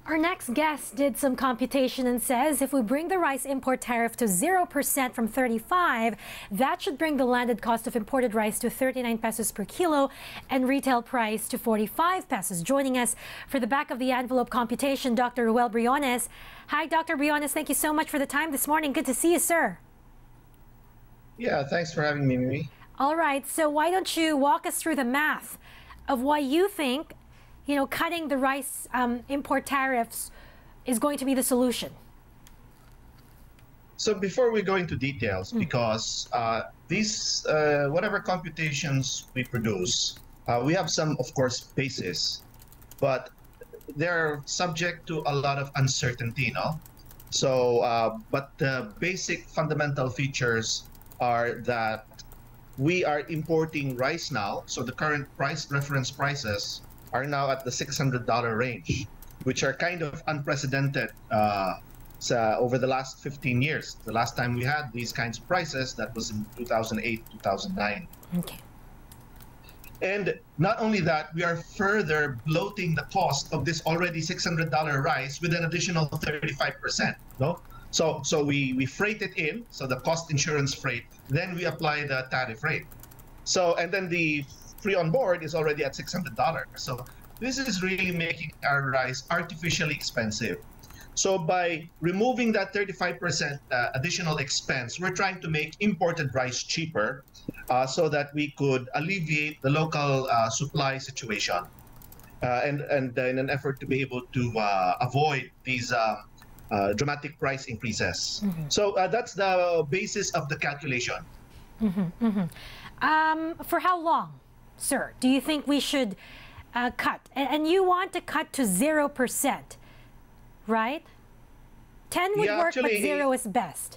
Our next guest did some computation and says if we bring the rice import tariff to 0% from 35, that should bring the landed cost of imported rice to 39 pesos per kilo and retail price to 45 pesos. Joining us for the back of the envelope computation, Dr. Roehlano Briones. Hi, Dr. Briones. Thank you so much for the time this morning. Good to see you, sir. Yeah, thanks for having me, Mimi. All right, so why don't you walk us through the math of why you think cutting the rice import tariffs is going to be the solution? So before we go into details, because these, whatever computations we produce, we have some, of course, basis, but they're subject to a lot of uncertainty, no? So, but the basic fundamental features are that we are importing rice now, so the current reference prices are now at the $600 range, which are kind of unprecedented over the last 15 years. The last time we had these kinds of prices, that was in 2008, 2009. Okay. And not only that, we are further bloating the cost of this already $600 rice with an additional 35%. No? So we freight it in, so the cost insurance freight, then we apply the tariff rate. So, and then the free on board is already at $600. So this is really making our rice artificially expensive. So by removing that 35% additional expense, we're trying to make imported rice cheaper so that we could alleviate the local supply situation and in an effort to be able to avoid these dramatic price increases. Mm-hmm. So that's the basis of the calculation. Mm-hmm, mm-hmm. For how long, sir, do you think we should cut? And you want to cut to 0%, right? 10 would work, actually, but 0 is best.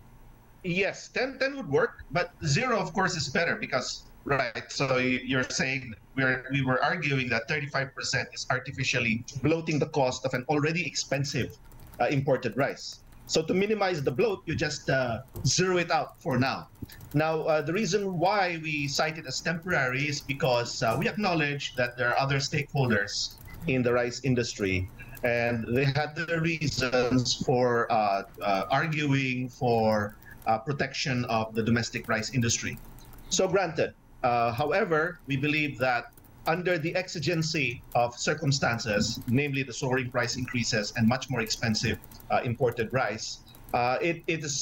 Yes, 10 would work, but 0, of course, is better because, right, so you're saying we were arguing that 35% is artificially bloating the cost of an already expensive imported rice. So to minimize the bloat, you just zero it out for now. Now, the reason why we cite it as temporary is because we acknowledge that there are other stakeholders in the rice industry, and they had their reasons for arguing for protection of the domestic rice industry. So granted, however, we believe that under the exigency of circumstances, namely the soaring price increases and much more expensive imported rice, it is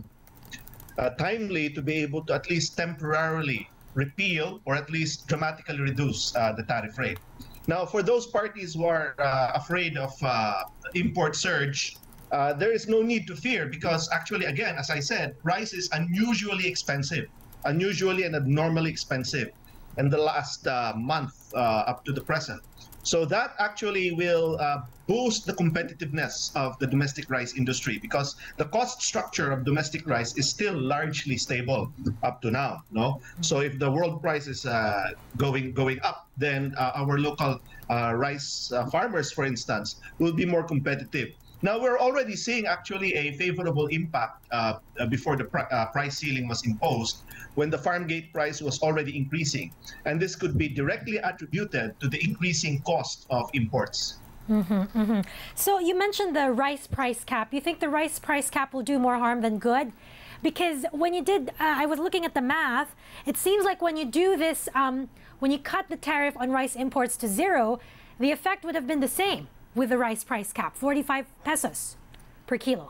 timely to be able to at least temporarily repeal or at least dramatically reduce the tariff rate. Now, for those parties who are afraid of import surge, there is no need to fear because actually, again, as I said, rice is unusually expensive, unusually and abnormally expensive in the last month up to the present. So that actually will boost the competitiveness of the domestic rice industry because the cost structure of domestic rice is still largely stable up to now. No, so if the world price is going up, then our local rice farmers, for instance, will be more competitive. Now, we're already seeing actually a favorable impact before the price ceiling was imposed when the farm gate price was already increasing. And this could be directly attributed to the increasing cost of imports. Mm-hmm, mm-hmm. So you mentioned the rice price cap. You think the rice price cap will do more harm than good? Because when you did, I was looking at the math, it seems like when you do this, when you cut the tariff on rice imports to 0, the effect would have been the same with the rice price cap, 45 pesos per kilo.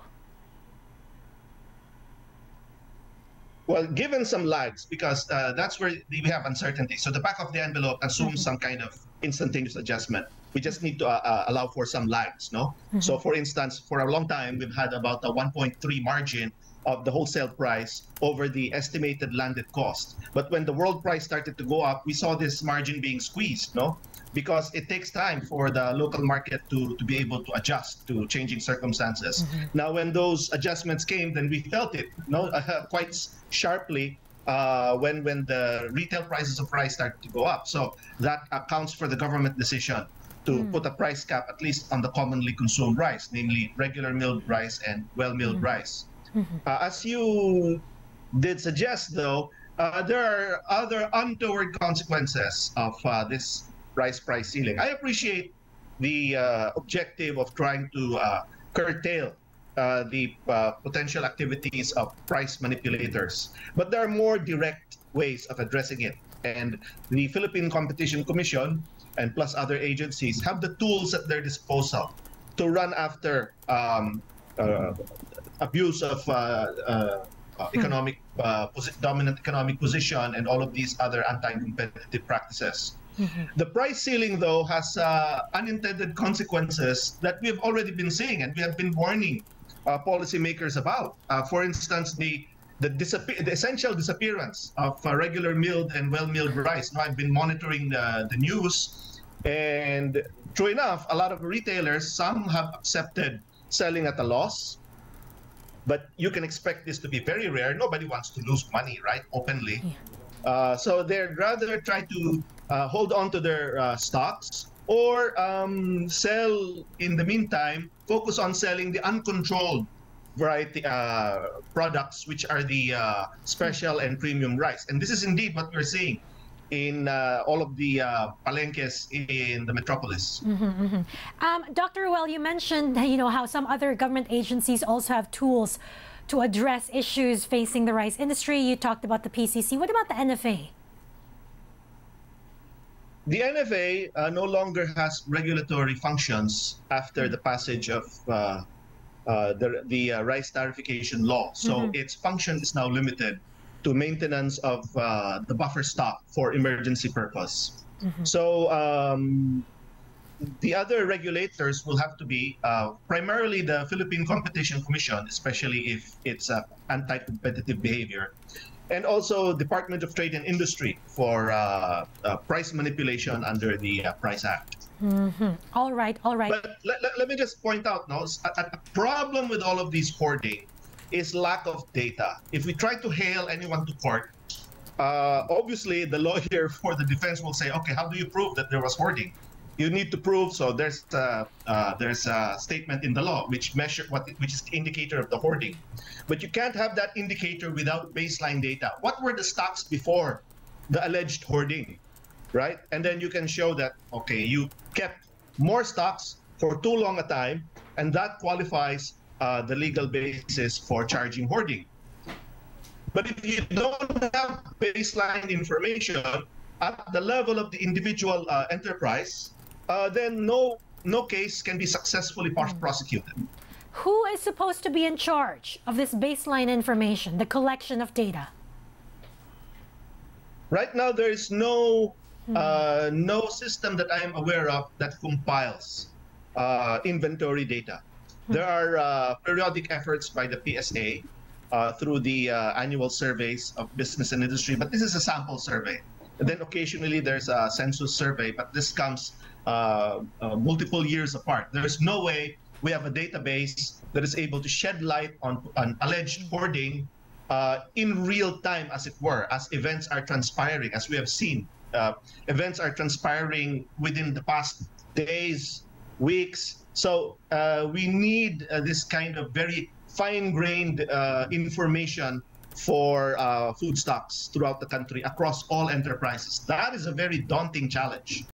Well, given some lags, because that's where we have uncertainty. So the back of the envelope assumes some kind of instantaneous adjustment. We just need to allow for some lags, no? So for instance, for a long time, we've had about a 1.3 margin of the wholesale price over the estimated landed cost. But when the world price started to go up, we saw this margin being squeezed, no? Because it takes time for the local market to be able to adjust to changing circumstances. Now, when those adjustments came, then we felt it quite sharply when the retail prices of rice started to go up. So that accounts for the government decision to put a price cap at least on the commonly consumed rice, namely regular milled rice and well-milled rice. As you did suggest, though, there are other untoward consequences of this rice price ceiling. I appreciate the objective of trying to curtail the potential activities of price manipulators. But there are more direct ways of addressing it. And the Philippine Competition Commission and plus other agencies have the tools at their disposal to run after abuse of dominant economic position and all of these other anti-competitive practices. The price ceiling, though, has unintended consequences that we have already been seeing and we have been warning policymakers about. For instance, the essential disappearance of regular milled and well-milled rice. Now, I've been monitoring the news, and true enough, a lot of retailers, some have accepted selling at a loss, but you can expect this to be very rare. Nobody wants to lose money, right, openly. So they'd rather try to hold on to their stocks or sell in the meantime, focus on selling the uncontrolled variety products, which are the special and premium rice. And this is indeed what we're seeing in all of the palenques in the metropolis. Dr. Roel, you mentioned, you know, how some other government agencies also have tools to address issues facing the rice industry. You talked about the PCC. What about the NFA? The NFA no longer has regulatory functions after the passage of the rice tariffication law. So its function is now limited to maintenance of the buffer stock for emergency purpose. So the other regulators will have to be primarily the Philippine Competition Commission, especially if it's anti-competitive behavior, and also Department of Trade and Industry for price manipulation under the Price Act. All right, all right. But let me just point out, no, a problem with all of these hoarding is lack of data. If we try to hail anyone to court, obviously the lawyer for the defense will say, okay, how do you prove that there was hoarding? You need to prove, so there's a statement in the law which is the indicator of the hoarding. But you can't have that indicator without baseline data. What were the stocks before the alleged hoarding, right? And then you can show that, okay, you kept more stocks for too long a time, and that qualifies the legal basis for charging hoarding. But if you don't have baseline information at the level of the individual enterprise, then no case can be successfully prosecuted. Who is supposed to be in charge of this baseline information, the collection of data? Right now, there is no system that I am aware of that compiles inventory data. There are periodic efforts by the PSA through the annual surveys of business and industry, but this is a sample survey. And then occasionally there's a census survey, but this comes multiple years apart. There's no way we have a database that is able to shed light on alleged hoarding in real time, as it were, as events are transpiring, as we have seen. Events are transpiring within the past days, weeks. So we need this kind of very fine-grained information for food stocks throughout the country across all enterprises. That is a very daunting challenge.